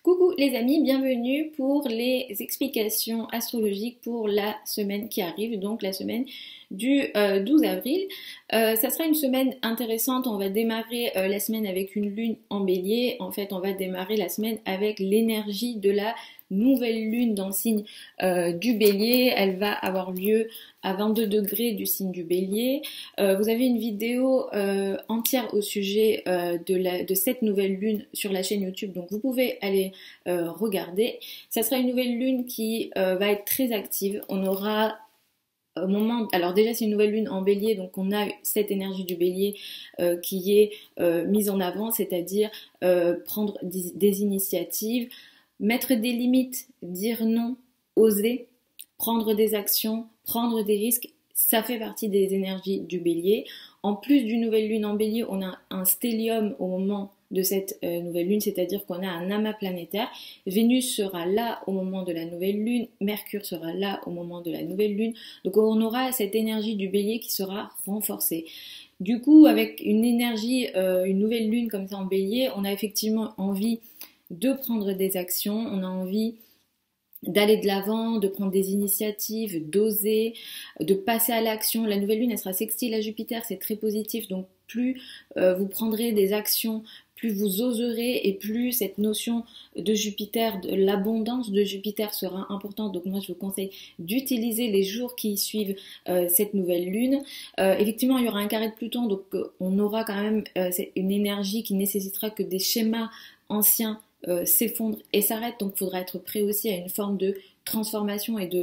Coucou les amis, bienvenue pour les explications astrologiques pour la semaine qui arrive, donc la semaine du 12 avril. Ça sera une semaine intéressante, on va démarrer la semaine avec une lune en bélier. En fait, on va démarrer la semaine avec l'énergie de la nouvelle lune dans le signe du bélier. Elle va avoir lieu à 22 degrés du signe du bélier. Vous avez une vidéo entière au sujet de cette nouvelle lune sur la chaîne YouTube, donc vous pouvez aller regarder. Ça sera une nouvelle lune qui va être très active. On aura au moment, alors déjà c'est une nouvelle lune en bélier, donc on a cette énergie du bélier qui est mise en avant, c'est-à-dire prendre des initiatives, mettre des limites, dire non, oser, prendre des actions, prendre des risques, ça fait partie des énergies du bélier. En plus d'une nouvelle lune en bélier, on a un stellium au moment de cette nouvelle lune, c'est-à-dire qu'on a un amas planétaire. Vénus sera là au moment de la nouvelle lune, Mercure sera là au moment de la nouvelle lune, donc on aura cette énergie du bélier qui sera renforcée. Du coup, avec une énergie, une nouvelle lune comme ça en bélier, on a effectivement envie de prendre des actions, on a envie d'aller de l'avant, de prendre des initiatives, d'oser, de passer à l'action. La nouvelle lune, elle sera sextile à Jupiter, c'est très positif, donc plus vous prendrez des actions, plus vous oserez et plus cette notion de Jupiter, de l'abondance de Jupiter sera importante. Donc moi je vous conseille d'utiliser les jours qui suivent cette nouvelle lune. Effectivement il y aura un carré de Pluton, donc on aura quand même une énergie qui nécessitera que des schémas anciens s'effondrent et s'arrêtent, donc il faudra être prêt aussi à une forme de transformation et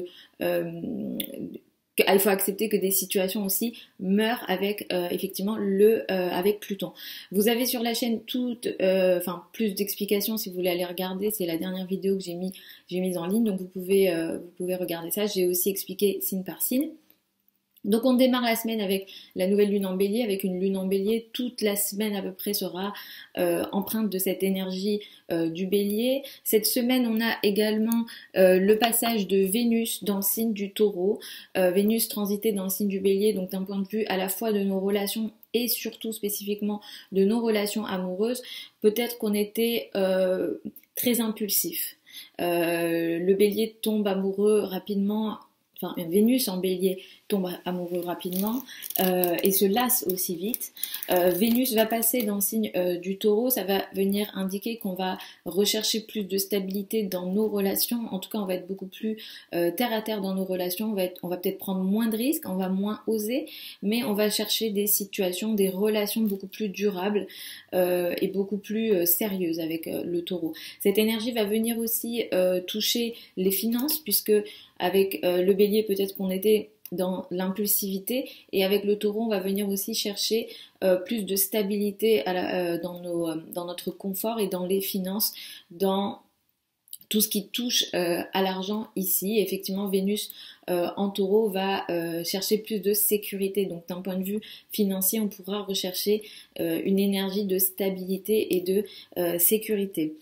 il faut accepter que des situations aussi meurent avec effectivement avec Pluton. Vous avez sur la chaîne plus d'explications si vous voulez aller regarder, c'est la dernière vidéo que j'ai mise en ligne, donc vous pouvez regarder ça. J'ai aussi expliqué signe par signe. Donc on démarre la semaine avec la nouvelle lune en bélier, avec une lune en bélier, toute la semaine à peu près sera empreinte de cette énergie du bélier. Cette semaine on a également le passage de Vénus dans le signe du taureau, Vénus transité dans le signe du bélier, donc d'un point de vue à la fois de nos relations et surtout spécifiquement de nos relations amoureuses, peut-être qu'on était très impulsif. Le bélier tombe amoureux rapidement. Enfin, Vénus en bélier tombe amoureux rapidement et se lasse aussi vite. Vénus va passer dans le signe du taureau, ça va venir indiquer qu'on va rechercher plus de stabilité dans nos relations. En tout cas, on va être beaucoup plus terre à terre dans nos relations, on va peut-être prendre moins de risques, on va moins oser, mais on va chercher des situations, des relations beaucoup plus durables et beaucoup plus sérieuses avec le taureau. Cette énergie va venir aussi toucher les finances, puisque avec le bélier, peut-être qu'on était dans l'impulsivité, et avec le taureau, on va venir aussi chercher plus de stabilité dans notre confort et dans les finances, dans tout ce qui touche à l'argent ici. Effectivement, Vénus en taureau va chercher plus de sécurité. Donc d'un point de vue financier, on pourra rechercher une énergie de stabilité et de sécurité.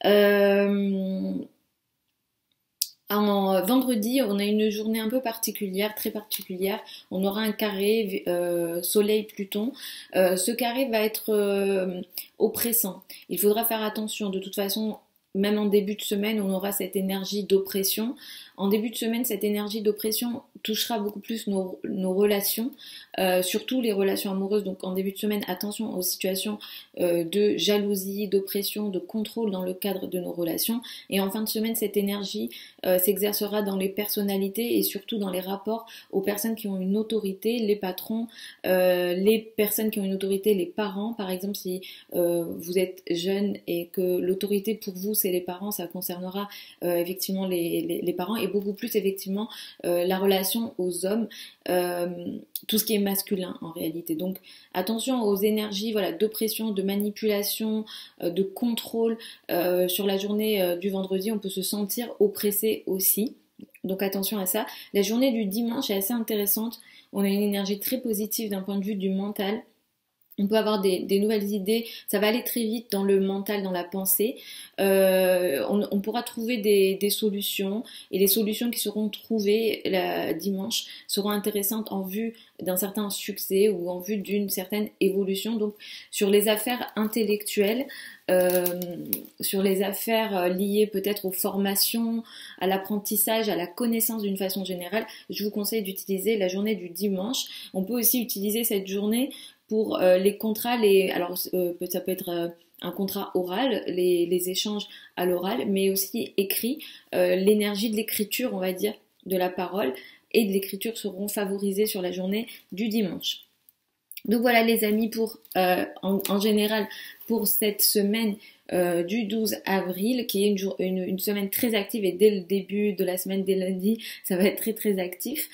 En vendredi, on a une journée un peu particulière, très particulière. On aura un carré Soleil-Pluton. Ce carré va être oppressant. Il faudra faire attention. De toute façon, même en début de semaine, on aura cette énergie d'oppression. En début de semaine, cette énergie d'oppression touchera beaucoup plus nos relations, surtout les relations amoureuses. Donc en début de semaine, attention aux situations de jalousie, d'oppression, de contrôle dans le cadre de nos relations. Et en fin de semaine, cette énergie s'exercera dans les personnalités et surtout dans les rapports aux personnes qui ont une autorité, les patrons, les personnes qui ont une autorité, les parents. Par exemple, si vous êtes jeune et que l'autorité pour vous, c'est les parents, ça concernera effectivement les parents, et beaucoup plus effectivement la relation aux hommes, tout ce qui est masculin en réalité. Donc attention aux énergies d'oppression, de manipulation, de contrôle. Sur la journée du vendredi, on peut se sentir oppressé aussi. Donc attention à ça. La journée du dimanche est assez intéressante. On a une énergie très positive d'un point de vue du mental. On peut avoir des nouvelles idées, ça va aller très vite dans le mental, dans la pensée. On pourra trouver des solutions et les solutions qui seront trouvées dimanche seront intéressantes en vue d'un certain succès ou en vue d'une certaine évolution. Donc sur les affaires intellectuelles, euh, sur les affaires liées peut-être aux formations, à l'apprentissage, à la connaissance d'une façon générale, je vous conseille d'utiliser la journée du dimanche. On peut aussi utiliser cette journée pour les contrats, alors ça peut être un contrat oral, les échanges à l'oral, mais aussi écrit. L'énergie de l'écriture, on va dire, de la parole et de l'écriture seront favorisées sur la journée du dimanche. Donc voilà les amis, en général pour cette semaine du 12 avril, qui est une semaine très active, et dès le début de la semaine, dès lundi, ça va être très très actif.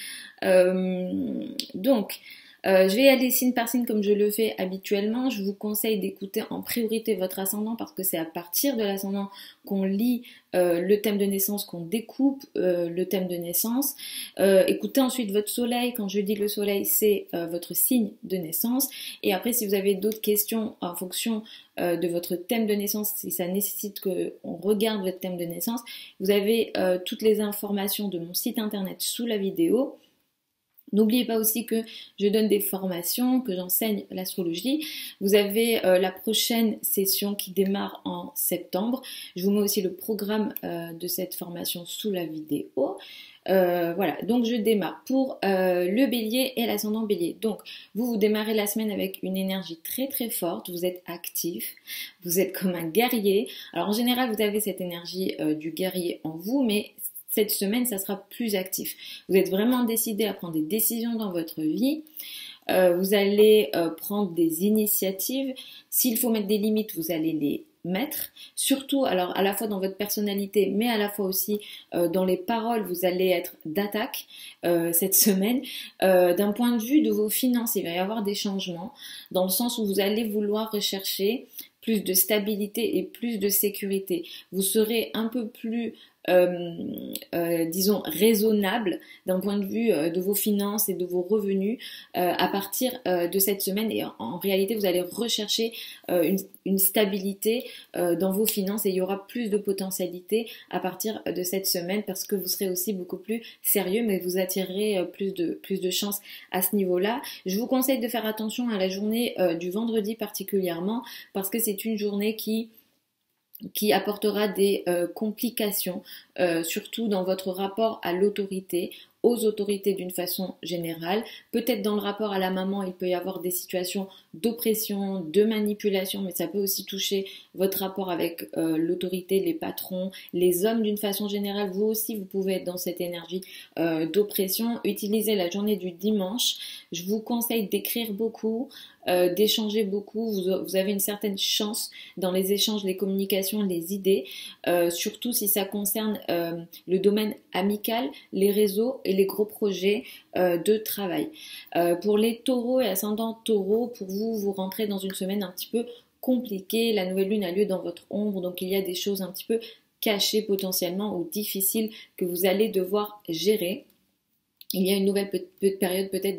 Donc, je vais aller signe par signe comme je le fais habituellement. Je vous conseille d'écouter en priorité votre ascendant parce que c'est à partir de l'ascendant qu'on lit le thème de naissance, qu'on découpe le thème de naissance. Écoutez ensuite votre soleil. Quand je dis le soleil, c'est votre signe de naissance. Et après, si vous avez d'autres questions en fonction de votre thème de naissance, si ça nécessite qu'on regarde votre thème de naissance, vous avez toutes les informations de mon site internet sous la vidéo. N'oubliez pas aussi que je donne des formations, que j'enseigne l'astrologie. Vous avez la prochaine session qui démarre en septembre. Je vous mets aussi le programme de cette formation sous la vidéo. Voilà, donc je démarre pour le bélier et l'ascendant bélier. Donc, vous démarrez la semaine avec une énergie très très forte, vous êtes actif, vous êtes comme un guerrier. Alors en général, vous avez cette énergie du guerrier en vous, mais cette semaine, ça sera plus actif. Vous êtes vraiment décidé à prendre des décisions dans votre vie. Vous allez prendre des initiatives. S'il faut mettre des limites, vous allez les mettre. Surtout, alors à la fois dans votre personnalité, mais à la fois aussi dans les paroles, vous allez être d'attaque cette semaine. D'un point de vue de vos finances, il va y avoir des changements, dans le sens où vous allez vouloir rechercher plus de stabilité et plus de sécurité. Vous serez un peu plus disons raisonnable d'un point de vue de vos finances et de vos revenus à partir de cette semaine, et en réalité vous allez rechercher une stabilité dans vos finances, et il y aura plus de potentialité à partir de cette semaine parce que vous serez aussi beaucoup plus sérieux, mais vous attirerez plus de chance à ce niveau-là. Je vous conseille de faire attention à la journée du vendredi particulièrement parce que c'est une journée qui apportera des complications, surtout dans votre rapport à l'autorité, aux autorités d'une façon générale. Peut-être dans le rapport à la maman, il peut y avoir des situations d'oppression, de manipulation, mais ça peut aussi toucher votre rapport avec l'autorité, les patrons, les hommes d'une façon générale. Vous aussi, vous pouvez être dans cette énergie d'oppression. Utilisez la journée du dimanche. Je vous conseille d'écrire beaucoup, d'échanger beaucoup. Vous avez une certaine chance dans les échanges, les communications, les idées, surtout si ça concerne le domaine amical, les réseaux et les gros projets de travail. Pour les taureaux et ascendants taureaux, pour vous, vous rentrez dans une semaine un petit peu compliquée. La nouvelle lune a lieu dans votre ombre, donc il y a des choses un petit peu cachées potentiellement ou difficiles que vous allez devoir gérer. Il y a une nouvelle période peut-être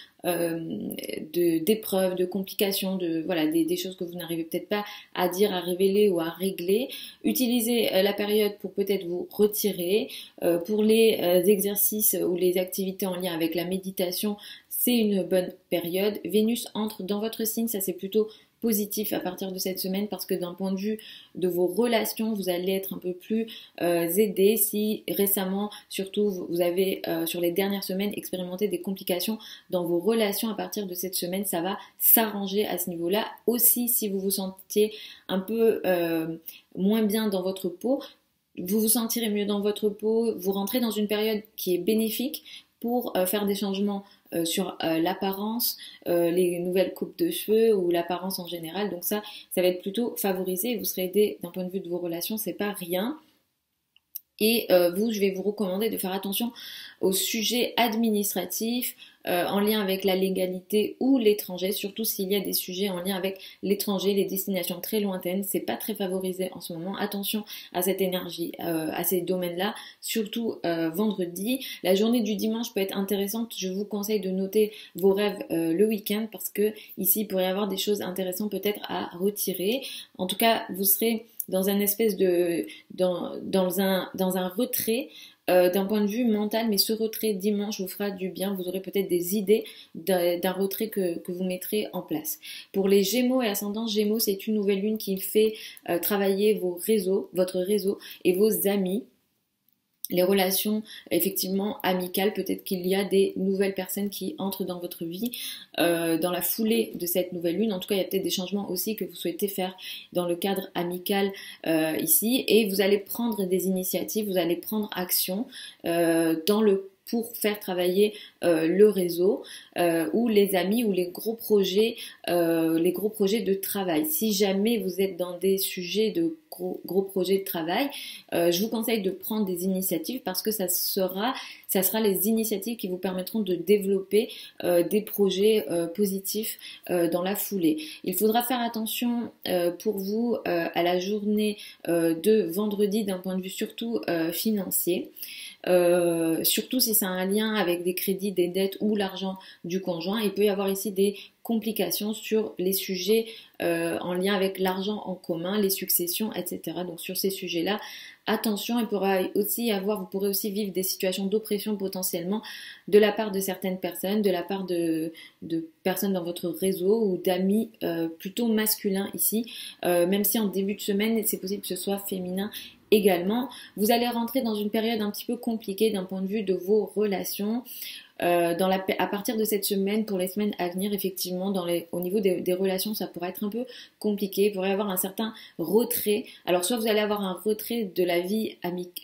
d'épreuves, de complications, voilà, des choses que vous n'arrivez peut-être pas à dire, à révéler ou à régler. Utilisez la période pour peut-être vous retirer. Pour les exercices ou les activités en lien avec la méditation, c'est une bonne période. Vénus entre dans votre signe, ça c'est plutôt positif à partir de cette semaine parce que d'un point de vue de vos relations, vous allez être un peu plus aidé. Si récemment, surtout, vous avez sur les dernières semaines expérimenté des complications dans vos relations, à partir de cette semaine, ça va s'arranger à ce niveau-là. Aussi, si vous vous sentiez un peu moins bien dans votre peau, vous vous sentirez mieux dans votre peau, vous rentrez dans une période qui est bénéfique pour faire des changements sur l'apparence, les nouvelles coupes de cheveux ou l'apparence en général. Donc ça va être plutôt favorisé et vous serez aidé d'un point de vue de vos relations, c'est pas rien. Et vous, je vais vous recommander de faire attention aux sujets administratifs en lien avec la légalité ou l'étranger, surtout s'il y a des sujets en lien avec l'étranger, les destinations très lointaines. C'est pas très favorisé en ce moment. Attention à cette énergie, à ces domaines-là, surtout vendredi. La journée du dimanche peut être intéressante. Je vous conseille de noter vos rêves le week-end parce que ici il pourrait y avoir des choses intéressantes peut-être à retirer. En tout cas, vous serez dans un espèce de dans un retrait d'un point de vue mental, mais ce retrait dimanche vous fera du bien. Vous aurez peut-être des idées d'un retrait que vous mettrez en place. Pour les Gémeaux et ascendants Gémeaux, c'est une nouvelle lune qui fait travailler vos réseaux, votre réseau et vos amis. Les relations effectivement amicales, peut-être qu'il y a des nouvelles personnes qui entrent dans votre vie dans la foulée de cette nouvelle lune. En tout cas, il y a peut-être des changements aussi que vous souhaitez faire dans le cadre amical ici, et vous allez prendre des initiatives, vous allez prendre action pour faire travailler le réseau ou les amis ou les gros projets de travail. Si jamais vous êtes dans des sujets de gros projets de travail, je vous conseille de prendre des initiatives parce que ça sera les initiatives qui vous permettront de développer des projets positifs dans la foulée. Il faudra faire attention pour vous à la journée de vendredi d'un point de vue surtout financier. Surtout si ça a un lien avec des crédits, des dettes ou l'argent du conjoint. Il peut y avoir ici des complications sur les sujets en lien avec l'argent en commun, les successions, etc. Donc sur ces sujets-là, attention, vous pourrez aussi vivre des situations d'oppression potentiellement de la part de certaines personnes, de la part de personnes dans votre réseau ou d'amis plutôt masculins ici, même si en début de semaine, c'est possible que ce soit féminin également. Vous allez rentrer dans une période un petit peu compliquée d'un point de vue de vos relations. À partir de cette semaine, pour les semaines à venir, effectivement, au niveau des relations, ça pourrait être un peu compliqué. Il pourrait y avoir un certain retrait. Alors, soit vous allez avoir un retrait de la vie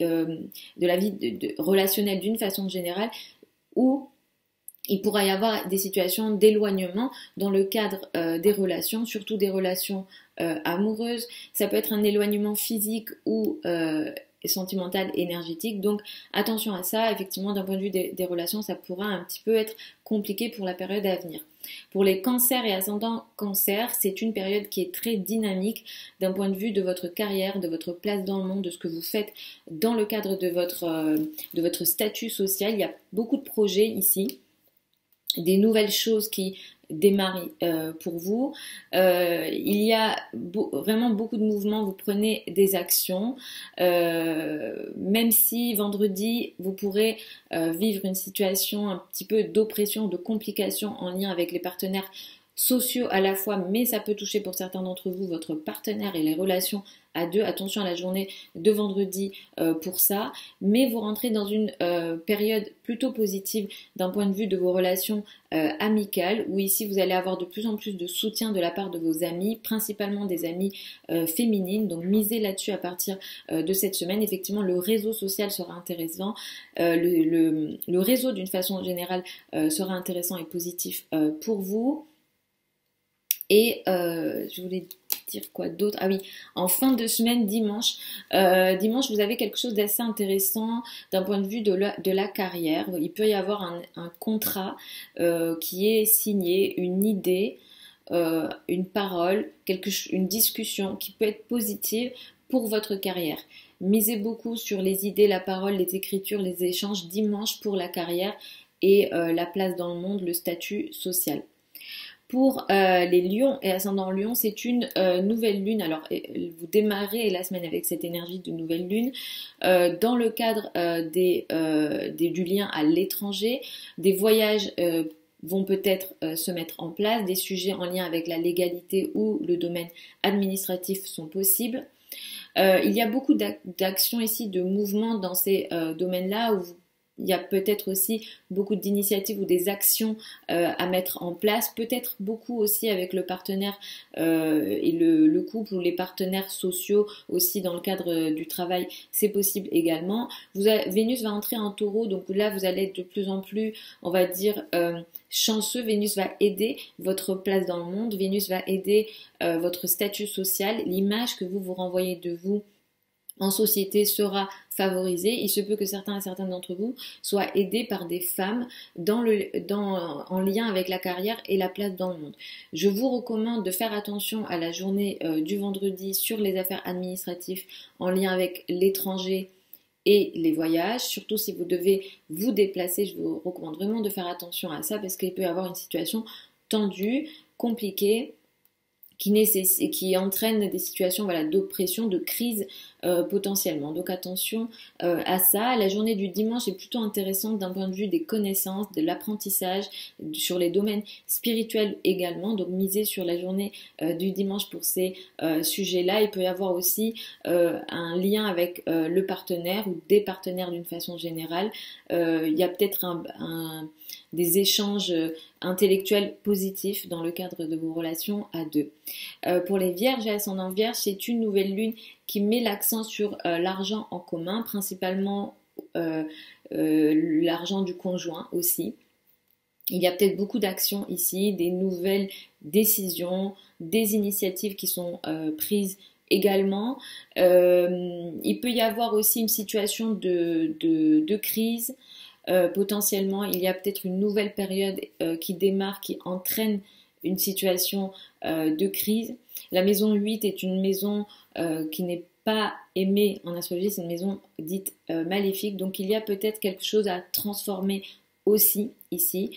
relationnelle d'une façon générale, ou il pourrait y avoir des situations d'éloignement dans le cadre des relations, surtout des relations amoureuses. Ça peut être un éloignement physique ou sentimental, énergétique. Donc attention à ça. Effectivement, d'un point de vue des relations, ça pourra un petit peu être compliqué pour la période à venir. Pour les cancers et ascendants cancers, c'est une période qui est très dynamique d'un point de vue de votre carrière, de votre place dans le monde, de ce que vous faites dans le cadre de votre statut social. Il y a beaucoup de projets ici, des nouvelles choses qui démarrent pour vous. Il y a vraiment beaucoup de mouvements, vous prenez des actions, même si vendredi vous pourrez vivre une situation un petit peu d'oppression, de complications en lien avec les partenaires sociaux à la fois, mais ça peut toucher pour certains d'entre vous votre partenaire et les relations à deux. Attention à la journée de vendredi pour ça, mais vous rentrez dans une période plutôt positive d'un point de vue de vos relations amicales, où ici vous allez avoir de plus en plus de soutien de la part de vos amis, principalement des amis féminines. Donc misez là-dessus à partir de cette semaine. Effectivement, le réseau social sera intéressant, le réseau d'une façon générale sera intéressant et positif pour vous. Et je voulais dire quoi d'autre? Ah oui, en fin de semaine, dimanche, vous avez quelque chose d'assez intéressant d'un point de vue de la carrière. Il peut y avoir un contrat qui est signé, une idée, une parole, une discussion qui peut être positive pour votre carrière. Misez beaucoup sur les idées, la parole, les écritures, les échanges dimanche pour la carrière et la place dans le monde, le statut social. Pour les lions et ascendants lions, c'est une nouvelle lune. Alors, vous démarrez la semaine avec cette énergie de nouvelle lune. Dans le cadre du lien à l'étranger, des voyages vont peut-être se mettre en place. Des sujets en lien avec la légalité ou le domaine administratif sont possibles. Il y a beaucoup d'actions ici, de mouvements dans ces domaines-là où il y a peut-être aussi beaucoup d'initiatives ou des actions à mettre en place, peut-être beaucoup aussi avec le partenaire et le couple ou les partenaires sociaux aussi dans le cadre du travail, c'est possible également. Vénus va entrer en taureau, donc là vous allez être de plus en plus, on va dire, chanceux. Vénus va aider votre place dans le monde, Vénus va aider votre statut social, l'image que vous renvoyez de vous en société sera favorisé. Il se peut que certains et certaines d'entre vous soient aidés par des femmes en lien avec la carrière et la place dans le monde. Je vous recommande de faire attention à la journée du vendredi sur les affaires administratives en lien avec l'étranger et les voyages, surtout si vous devez vous déplacer, je vous recommande vraiment de faire attention à ça parce qu'il peut y avoir une situation tendue, compliquée, qui entraîne des situations voilà, d'oppression, de crise potentiellement. Donc attention à ça. La journée du dimanche est plutôt intéressante d'un point de vue des connaissances, de l'apprentissage, sur les domaines spirituels également. Donc misez sur la journée du dimanche pour ces sujets-là. Il peut y avoir aussi un lien avec le partenaire ou des partenaires d'une façon générale. Il y a peut-être des échanges intellectuels positifs dans le cadre de vos relations à deux. Pour les vierges et ascendant vierge, c'est une nouvelle lune qui met l'accent sur l'argent en commun, principalement l'argent du conjoint aussi. Il y a peut-être beaucoup d'actions ici, des nouvelles décisions, des initiatives qui sont prises également. Il peut y avoir aussi une situation de crise. Potentiellement, il y a peut-être une nouvelle période qui démarre, qui entraîne une situation de crise. La maison 8 est une maison qui n'est pas aimée en astrologie, c'est une maison dite maléfique. Donc il y a peut-être quelque chose à transformer aussi ici.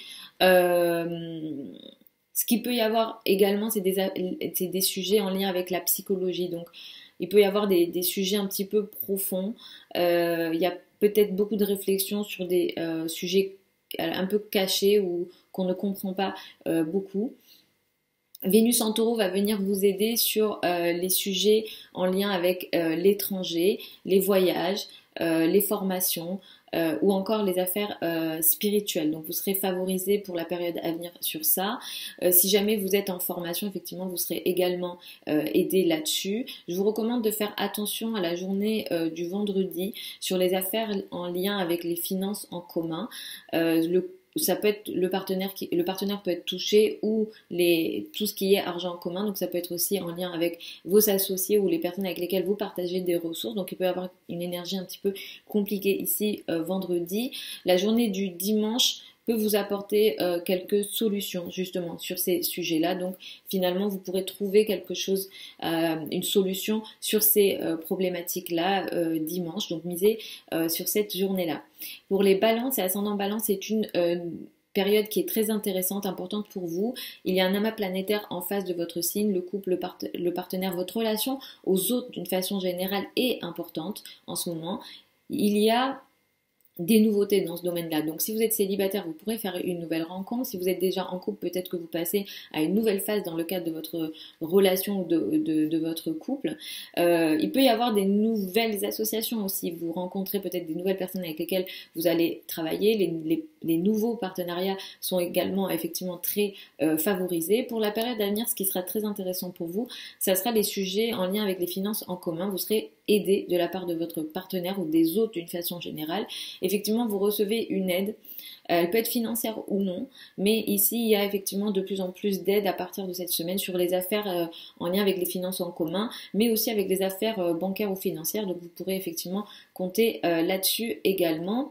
Ce qu'il peut y avoir également, c'est des sujets en lien avec la psychologie. Donc il peut y avoir des sujets un petit peu profonds. Il y a peut-être beaucoup de réflexions sur des sujets un peu cachés ou qu'on ne comprend pas beaucoup. Vénus en taureau va venir vous aider sur les sujets en lien avec l'étranger, les voyages, les formations ou encore les affaires spirituelles. Donc vous serez favorisé pour la période à venir sur ça. Si jamais vous êtes en formation, effectivement, vous serez également aidé là-dessus. Je vous recommande de faire attention à la journée du vendredi sur les affaires en lien avec les finances en commun. Ça peut être le partenaire peut être touché ou tout ce qui est argent en commun, donc ça peut être aussi en lien avec vos associés ou les personnes avec lesquelles vous partagez des ressources, donc il peut y avoir une énergie un petit peu compliquée ici vendredi. La journée du dimanche peut vous apporter quelques solutions justement sur ces sujets-là. Donc finalement, vous pourrez trouver quelque chose, une solution sur ces problématiques-là dimanche. Donc misez sur cette journée-là. Pour les balances et ascendant balance, c'est une période qui est très intéressante, importante pour vous. Il y a un amas planétaire en face de votre signe, le couple, le partenaire, votre relation aux autres d'une façon générale est importante en ce moment. Il y a des nouveautés dans ce domaine-là. Donc si vous êtes célibataire, vous pourrez faire une nouvelle rencontre. Si vous êtes déjà en couple, peut-être que vous passez à une nouvelle phase dans le cadre de votre relation ou de votre couple. Il peut y avoir des nouvelles associations aussi. Vous rencontrez peut-être des nouvelles personnes avec lesquelles vous allez travailler. Les nouveaux partenariats sont également effectivement très favorisés. Pour la période à venir, ce qui sera très intéressant pour vous, ça sera les sujets en lien avec les finances en commun. Vous serez aidé de la part de votre partenaire ou des autres d'une façon générale. Effectivement, vous recevez une aide. Elle peut être financière ou non, mais ici, il y a effectivement de plus en plus d'aides à partir de cette semaine sur les affaires en lien avec les finances en commun, mais aussi avec les affaires bancaires ou financières. Donc, vous pourrez effectivement compter là-dessus également.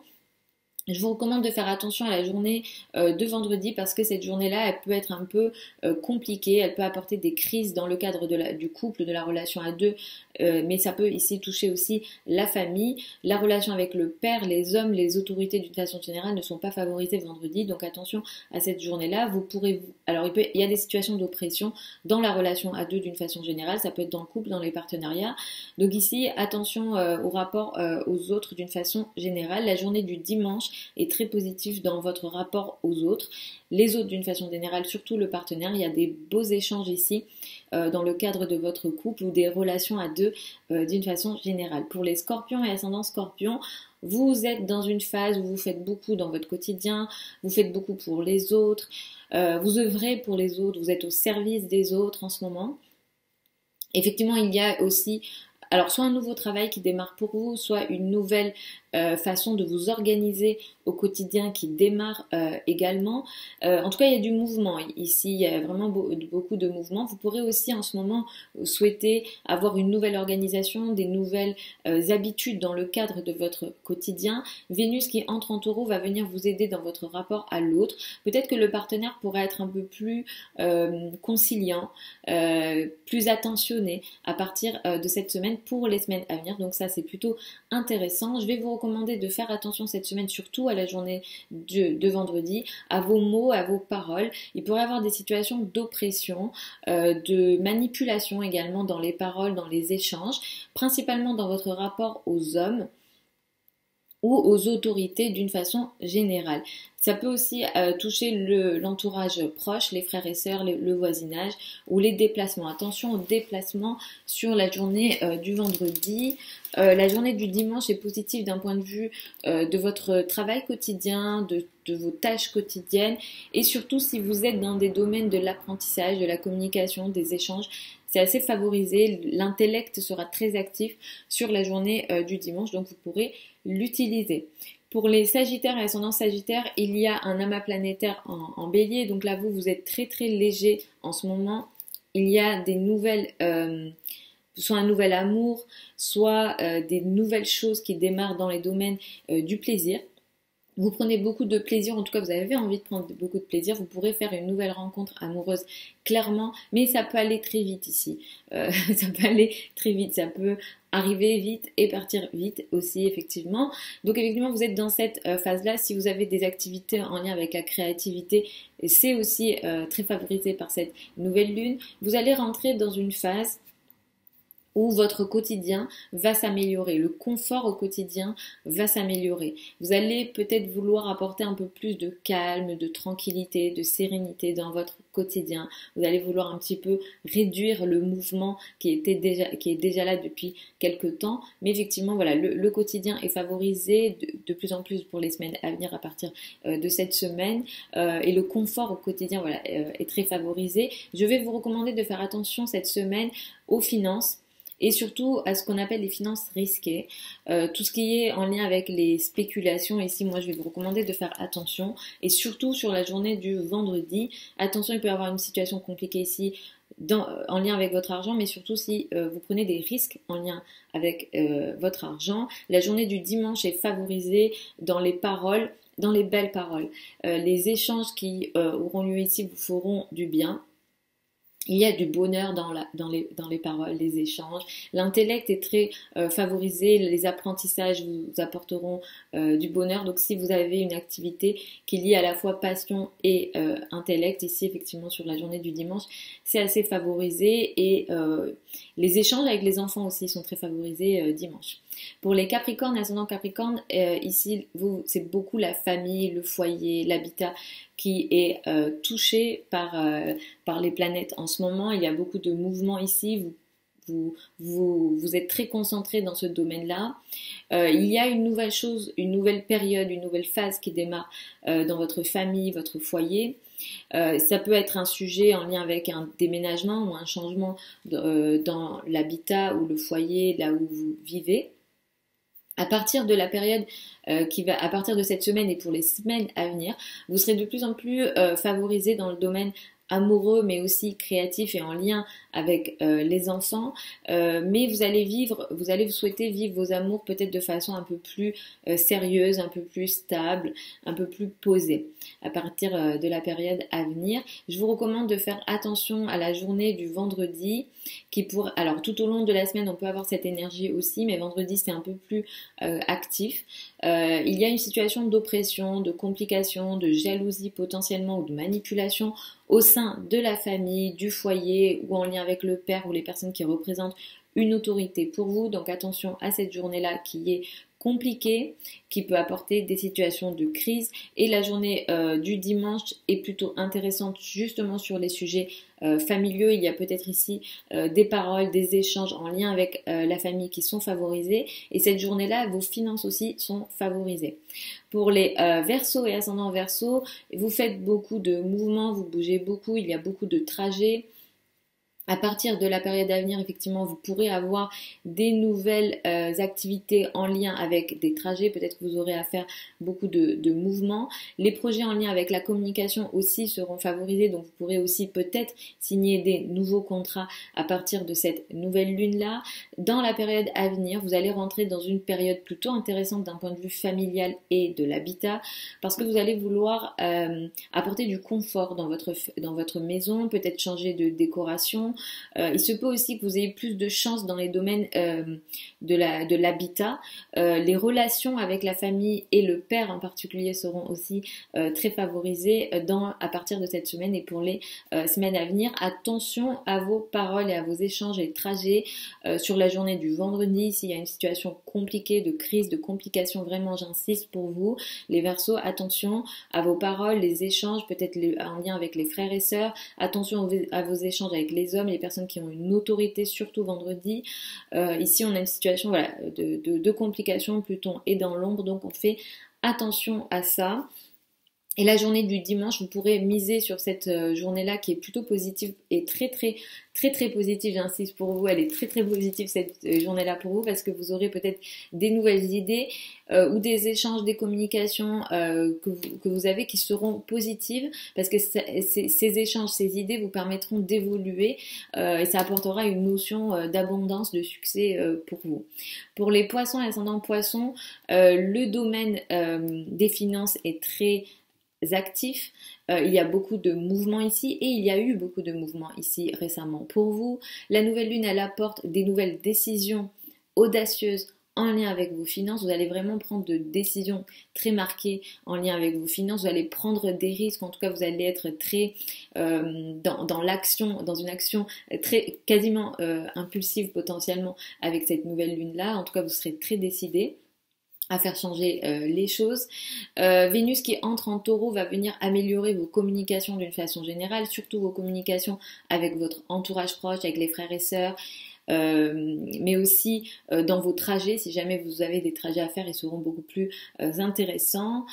Je vous recommande de faire attention à la journée de vendredi parce que cette journée-là, elle peut être un peu compliquée, elle peut apporter des crises dans le cadre du couple, de la relation à deux, mais ça peut ici toucher aussi la famille, la relation avec le père, les hommes, les autorités d'une façon générale ne sont pas favorisées vendredi, donc attention à cette journée-là. Alors il y a des situations d'oppression dans la relation à deux d'une façon générale, ça peut être dans le couple, dans les partenariats, donc ici attention au rapport aux autres d'une façon générale. La journée du dimanche est très positif dans votre rapport aux autres. Les autres d'une façon générale, surtout le partenaire, il y a des beaux échanges ici dans le cadre de votre couple ou des relations à deux d'une façon générale. Pour les scorpions et ascendants scorpions, vous êtes dans une phase où vous faites beaucoup dans votre quotidien, vous faites beaucoup pour les autres, vous œuvrez pour les autres, vous êtes au service des autres en ce moment. Effectivement, il y a aussi alors soit un nouveau travail qui démarre pour vous, soit une nouvelle façon de vous organiser au quotidien qui démarre également. En tout cas, il y a du mouvement ici, il y a vraiment beaucoup de mouvement. Vous pourrez aussi en ce moment souhaiter avoir une nouvelle organisation, des nouvelles habitudes dans le cadre de votre quotidien. Vénus qui entre en taureau va venir vous aider dans votre rapport à l'autre. Peut-être que le partenaire pourra être un peu plus conciliant, plus attentionné à partir de cette semaine pour les semaines à venir. Donc ça, c'est plutôt intéressant. Je vais vous recommander de faire attention cette semaine, surtout à la journée de vendredi, à vos mots, à vos paroles. Il pourrait y avoir des situations d'oppression, de manipulation également dans les paroles, dans les échanges, principalement dans votre rapport aux hommes ou aux autorités d'une façon générale. Ça peut aussi toucher l'entourage proche, les frères et sœurs, le voisinage ou les déplacements. Attention aux déplacements sur la journée du vendredi. La journée du dimanche est positive d'un point de vue de votre travail quotidien, de vos tâches quotidiennes et surtout si vous êtes dans des domaines de l'apprentissage, de la communication, des échanges. C'est assez favorisé, l'intellect sera très actif sur la journée du dimanche, donc vous pourrez l'utiliser. Pour les sagittaires et ascendants sagittaires, il y a un amas planétaire en bélier, donc là vous êtes très très léger en ce moment. Il y a des nouvelles, soit un nouvel amour, soit des nouvelles choses qui démarrent dans les domaines du plaisir. Vous prenez beaucoup de plaisir, en tout cas vous avez envie de prendre beaucoup de plaisir, vous pourrez faire une nouvelle rencontre amoureuse clairement, mais ça peut aller très vite ici, ça peut aller très vite, ça peut arriver vite et partir vite aussi effectivement. Donc effectivement vous êtes dans cette phase-là, si vous avez des activités en lien avec la créativité, c'est aussi très favorisé par cette nouvelle lune. Vous allez rentrer dans une phase où votre quotidien va s'améliorer, le confort au quotidien va s'améliorer. Vous allez peut-être vouloir apporter un peu plus de calme, de tranquillité, de sérénité dans votre quotidien. Vous allez vouloir un petit peu réduire le mouvement qui est déjà là depuis quelques temps. Mais effectivement, voilà, le quotidien est favorisé de plus en plus pour les semaines à venir à partir de cette semaine. Et le confort au quotidien, voilà, est très favorisé. Je vais vous recommander de faire attention cette semaine aux finances et surtout à ce qu'on appelle les finances risquées. Tout ce qui est en lien avec les spéculations, ici moi je vais vous recommander de faire attention et surtout sur la journée du vendredi. Attention, il peut y avoir une situation compliquée ici en lien avec votre argent, mais surtout si vous prenez des risques en lien avec votre argent. La journée du dimanche est favorisée dans les paroles, dans les belles paroles. Les échanges qui auront lieu ici vous feront du bien. Il y a du bonheur dans les paroles, les échanges. L'intellect est très favorisé, les apprentissages vous apporteront du bonheur. Donc si vous avez une activité qui lie à la fois passion et intellect, ici effectivement sur la journée du dimanche, c'est assez favorisé. Et les échanges avec les enfants aussi sont très favorisés dimanche. Pour les Capricornes, ascendant Capricorne, ici c'est beaucoup la famille, le foyer, l'habitat qui est touché par les planètes en ce moment. Il y a beaucoup de mouvements ici. Vous êtes très concentré dans ce domaine-là. Il y a une nouvelle chose, une nouvelle période, une nouvelle phase qui démarre dans votre famille, votre foyer. Ça peut être un sujet en lien avec un déménagement ou un changement dans l'habitat ou le foyer, là où vous vivez. À partir de la période à partir de cette semaine et pour les semaines à venir, vous serez de plus en plus favorisé dans le domaine amoureux mais aussi créatif et en lien avec les enfants, mais vous allez vous souhaiter vivre vos amours peut-être de façon un peu plus sérieuse, un peu plus stable, un peu plus posée à partir de la période à venir. Je vous recommande de faire attention à la journée du vendredi alors tout au long de la semaine on peut avoir cette énergie aussi, mais vendredi c'est un peu plus actif. Il y a une situation d'oppression, de complication, de jalousie potentiellement ou de manipulation au sein de la famille, du foyer ou en lien avec le père ou les personnes qui représentent une autorité pour vous. Donc attention à cette journée-là qui est compliquée, qui peut apporter des situations de crise. Et la journée du dimanche est plutôt intéressante justement sur les sujets familiaux. Il y a peut-être ici des paroles, des échanges en lien avec la famille qui sont favorisés. Et cette journée-là, vos finances aussi sont favorisées. Pour les Verseaux et ascendants Verseaux, vous faites beaucoup de mouvements, vous bougez beaucoup, il y a beaucoup de trajets. À partir de la période à venir, effectivement, vous pourrez avoir des nouvelles activités en lien avec des trajets. Peut-être que vous aurez à faire beaucoup de mouvements. Les projets en lien avec la communication aussi seront favorisés. Donc, vous pourrez aussi peut-être signer des nouveaux contrats à partir de cette nouvelle lune-là. Dans la période à venir, vous allez rentrer dans une période plutôt intéressante d'un point de vue familial et de l'habitat parce que vous allez vouloir apporter du confort dans votre maison, peut-être changer de décoration. Il se peut aussi que vous ayez plus de chance dans les domaines de l'habitat. Les relations avec la famille et le père en particulier seront aussi très favorisées à partir de cette semaine et pour les semaines à venir. Attention à vos paroles et à vos échanges et trajets sur la journée du vendredi. S'il y a une situation compliquée, de crise, de complications, vraiment j'insiste pour vous. Les Verseaux, attention à vos paroles, les échanges, peut-être en lien avec les frères et sœurs. Attention à vos échanges avec les hommes, les personnes qui ont une autorité, surtout vendredi. Ici, on a une situation voilà, de complications. Pluton est dans l'ombre, donc on fait attention à ça. Et la journée du dimanche, vous pourrez miser sur cette journée-là qui est plutôt positive et très positive, j'insiste pour vous, elle est très positive cette journée-là pour vous parce que vous aurez peut-être des nouvelles idées ou des échanges, des communications que vous avez qui seront positives parce que ces échanges, ces idées vous permettront d'évoluer et ça apportera une notion d'abondance, de succès pour vous. Pour les poissons et ascendant poissons, le domaine des finances est très actif. Il y a beaucoup de mouvements ici et il y a eu beaucoup de mouvements ici récemment. Pour vous, la nouvelle lune, elle apporte des nouvelles décisions audacieuses en lien avec vos finances. Vous allez vraiment prendre de décisions très marquées en lien avec vos finances. Vous allez prendre des risques. En tout cas, vous allez être très dans l'action, dans une action très quasiment impulsive potentiellement avec cette nouvelle lune-là. En tout cas, vous serez très décidé à faire changer les choses. Vénus qui entre en taureau va venir améliorer vos communications d'une façon générale, surtout vos communications avec votre entourage proche, avec les frères et sœurs, mais aussi dans vos trajets, si jamais vous avez des trajets à faire, ils seront beaucoup plus intéressants.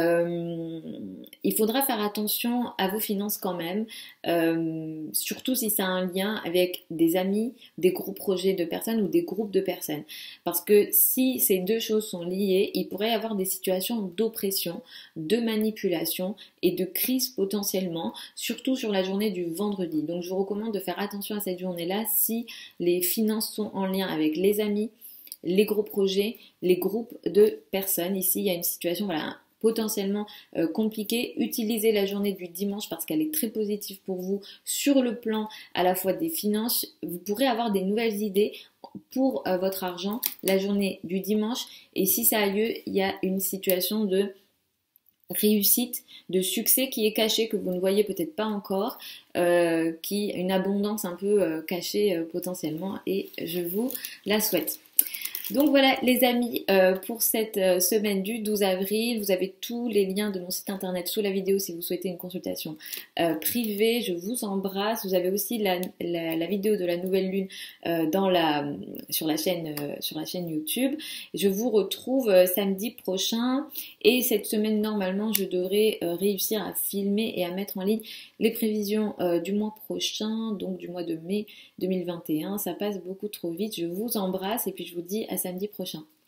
Il faudra faire attention à vos finances quand même, surtout si ça a un lien avec des amis, des gros projets de personnes ou des groupes de personnes. Parce que si ces deux choses sont liées, il pourrait y avoir des situations d'oppression, de manipulation et de crise potentiellement, surtout sur la journée du vendredi. Donc je vous recommande de faire attention à cette journée-là si les finances sont en lien avec les amis, les gros projets, les groupes de personnes. Ici, il y a une situation voilà, potentiellement compliquée. Utilisez la journée du dimanche parce qu'elle est très positive pour vous sur le plan à la fois des finances. Vous pourrez avoir des nouvelles idées pour votre argent la journée du dimanche. Et si ça a lieu, il y a une situation de réussite, de succès qui est caché, que vous ne voyez peut-être pas encore, une abondance un peu cachée potentiellement et je vous la souhaite. Donc voilà les amis pour cette semaine du 12 avril. Vous avez tous les liens de mon site internet sous la vidéo si vous souhaitez une consultation privée. Je vous embrasse. Vous avez aussi la vidéo de la nouvelle lune sur la chaîne YouTube. Je vous retrouve samedi prochain et cette semaine normalement je devrais réussir à filmer et à mettre en ligne les prévisions du mois prochain, donc du mois de mai 2021. Ça passe beaucoup trop vite. Je vous embrasse et puis je vous dis à samedi prochain.